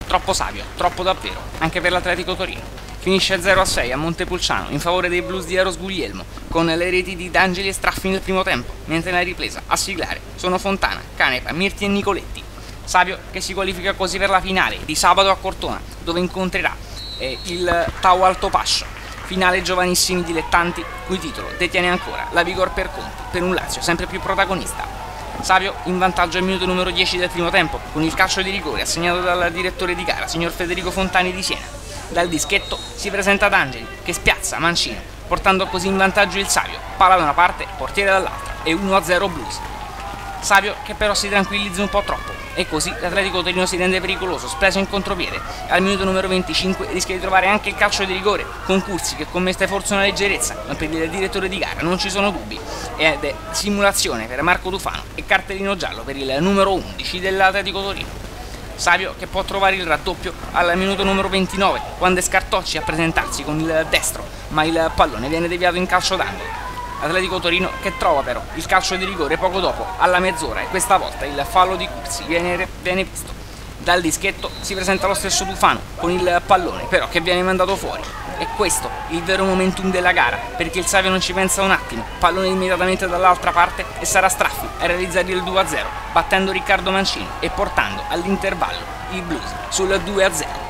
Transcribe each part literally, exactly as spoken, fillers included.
troppo savio, troppo davvero, anche per l'Atletico Torino. Finisce zero a sei a Montepulciano in favore dei blues di Eros Guglielmo, con le reti di D'Angeli e Straffi nel primo tempo, mentre nella ripresa a siglare sono Fontana, Canepa, Mirti e Nicoletti. Savio che si qualifica così per la finale di sabato a Cortona, dove incontrerà eh, il Tau Alto Pascio, finale giovanissimi dilettanti, cui titolo detiene ancora la Vigor per Conti, per un Lazio sempre più protagonista. Savio in vantaggio al minuto numero dieci del primo tempo, con il calcio di rigore assegnato dal direttore di gara, signor Federico Fontani di Siena. Dal dischetto si presenta D'Angeli, che spiazza Mancino, portando così in vantaggio il Savio, palla da una parte, portiere dall'altra, e uno a zero blues. Savio che però si tranquillizza un po' troppo, e così l'Atletico Torino si rende pericoloso, spreso in contropiede. Al minuto numero venticinque rischia di trovare anche il calcio di rigore, con Curzi che commette forse una leggerezza, ma per il direttore di gara non ci sono dubbi, ed è simulazione per Marco Tufano e cartellino giallo per il numero undici dell'Atletico Torino. Savio che può trovare il raddoppio al minuto numero ventinove, quando è Scartocci a presentarsi con il destro, ma il pallone viene deviato in calcio d'angolo. Atletico Torino che trova però il calcio di rigore poco dopo, alla mezz'ora, e questa volta il fallo di Curzi viene, viene visto. Dal dischetto si presenta lo stesso Tufano con il pallone però che viene mandato fuori. E questo il vero momentum della gara, perché il Savio non ci pensa un attimo, pallone immediatamente dall'altra parte e sarà Straffi a realizzare il due a zero, battendo Riccardo Mancino e portando all'intervallo il blues sul due a zero.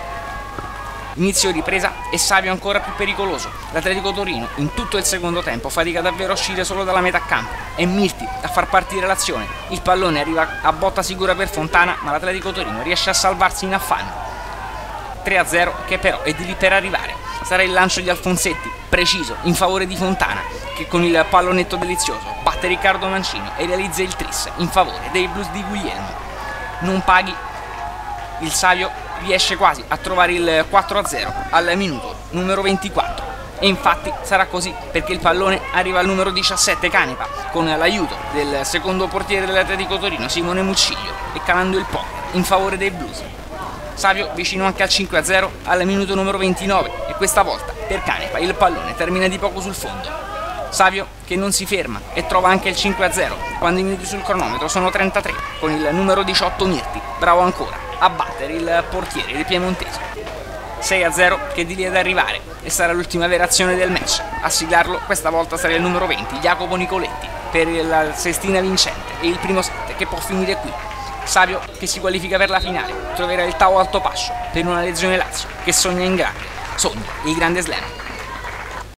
Inizio ripresa e Savio ancora più pericoloso. L'Atletico Torino in tutto il secondo tempo fatica davvero a uscire solo dalla metà campo. È Mirti a far partire l'azione. Il pallone arriva a botta sicura per Fontana, ma l'Atletico Torino riesce a salvarsi in affanno. tre a zero che però è di lì per arrivare. Sarà il lancio di Alfonsetti, preciso, in favore di Fontana, che con il pallonetto delizioso batte Riccardo Mancino e realizza il tris in favore dei blues di Guglielmo. Non paghi, il Savio riesce quasi a trovare il quattro a zero al minuto numero ventiquattro, e infatti sarà così, perché il pallone arriva al numero diciassette Canepa con l'aiuto del secondo portiere dell'Atletico Torino, Simone Mucciglio, e calando il poker in favore dei blues. Savio vicino anche al cinque a zero al minuto numero ventinove, e questa volta per Canepa il pallone termina di poco sul fondo. Savio che non si ferma e trova anche il cinque a zero quando i minuti sul cronometro sono trentatré, con il numero diciotto Mirti, bravo ancora a battere il portiere dei piemontesi. sei a zero che di lì ad arrivare, e sarà l'ultima vera azione del match. A siglarlo questa volta sarà il numero venti Jacopo Nicoletti per la sestina vincente e il primo set che può finire qui. Savio che si qualifica per la finale troverà il Tau Alto Pascio per una legione Lazio che sogna in grande, sogna il grande slam.